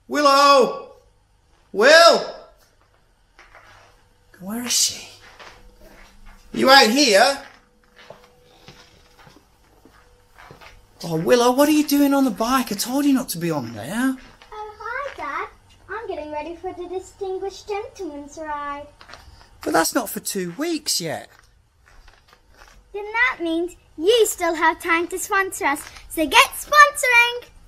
Willow! Will! Where is she? You out here? Oh, Willow, what are you doing on the bike? I told you not to be on there. Oh, hi, Dad. I'm getting ready for the Distinguished Gentleman's Ride. But that's not for 2 weeks yet. Then that means you still have time to sponsor us, so get sponsoring!